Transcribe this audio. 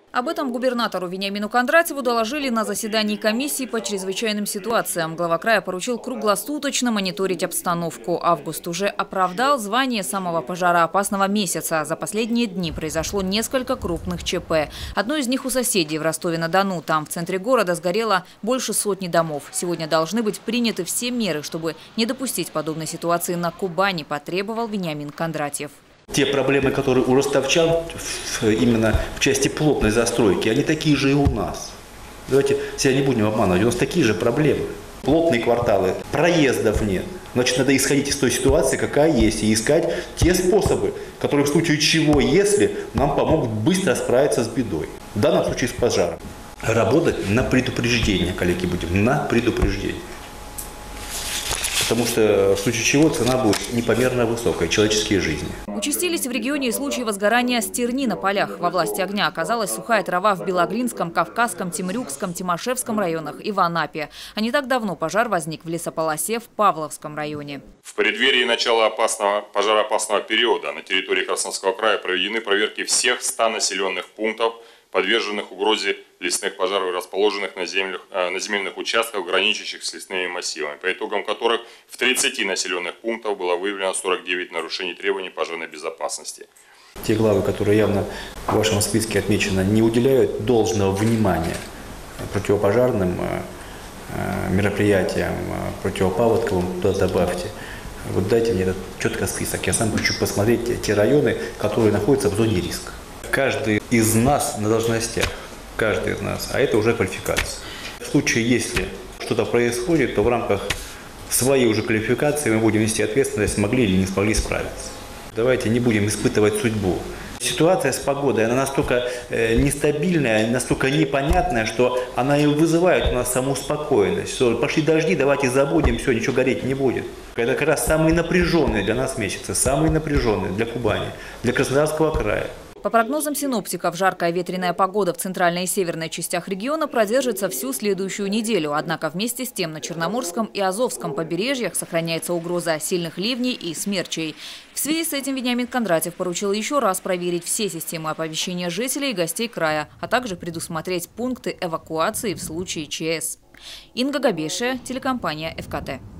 Об этом губернатору Вениамину Кондратьеву доложили на заседании комиссии по чрезвычайным ситуациям. Глава края поручил круглосуточно мониторить обстановку. Август уже оправдал звание самого пожароопасного месяца. За последние дни произошло несколько крупных ЧП. Одно из них у соседей в Ростове-на-Дону. Там в центре города сгорело больше сотни домов. Сегодня должны быть приняты все меры, чтобы не допустить подобной ситуации на Кубани, потребовал Вениамин Кондратьев. Те проблемы, которые у ростовчан именно в части плотной застройки, они такие же и у нас. Давайте себя не будем обманывать, у нас такие же проблемы. Плотные кварталы, проездов нет. Значит, надо исходить из той ситуации, какая есть, и искать те способы, которые в случае чего, если нам помогут быстро справиться с бедой. В данном случае с пожаром. Работать на предупреждение, коллеги, будем, на предупреждение. Потому что в случае чего цена будет непомерно высокая, человеческие жизни. Участились в регионе и случаи возгорания стерни на полях. Во власти огня оказалась сухая трава в Белоглинском, Кавказском, Темрюкском, Тимошевском районах и в Анапе. А не так давно пожар возник в лесополосе в Павловском районе. В преддверии начала пожароопасного периода на территории Краснодарского края проведены проверки всех 100 населенных пунктов, подверженных угрозе лесных пожаров, расположенных на земельных участках, граничащих с лесными массивами, по итогам которых в 30 населенных пунктах было выявлено 49 нарушений требований пожарной безопасности. Те главы, которые явно в вашем списке отмечены, не уделяют должного внимания противопожарным мероприятиям, противопаводковым, туда добавьте. Вот дайте мне этот четкий список. Я сам хочу посмотреть те районы, которые находятся в зоне риска. Каждый из нас на должностях, каждый из нас, а это уже квалификация. В случае, если что-то происходит, то в рамках своей уже квалификации мы будем нести ответственность, смогли или не смогли справиться. Давайте не будем испытывать судьбу. Ситуация с погодой, она настолько нестабильная, настолько непонятная, что она и вызывает у нас самоуспокоенность. Что пошли дожди, давайте забудем, все, ничего гореть не будет. Это как раз самые напряженные для нас месяцы, самые напряженные для Кубани, для Краснодарского края. По прогнозам синоптиков, жаркая ветреная погода в центральной и северной частях региона продержится всю следующую неделю. Однако вместе с тем на Черноморском и Азовском побережьях сохраняется угроза сильных ливней и смерчей. В связи с этим Вениамин Кондратьев поручил еще раз проверить все системы оповещения жителей и гостей края, а также предусмотреть пункты эвакуации в случае ЧС. Инга Габешия, телекомпания ФКТ.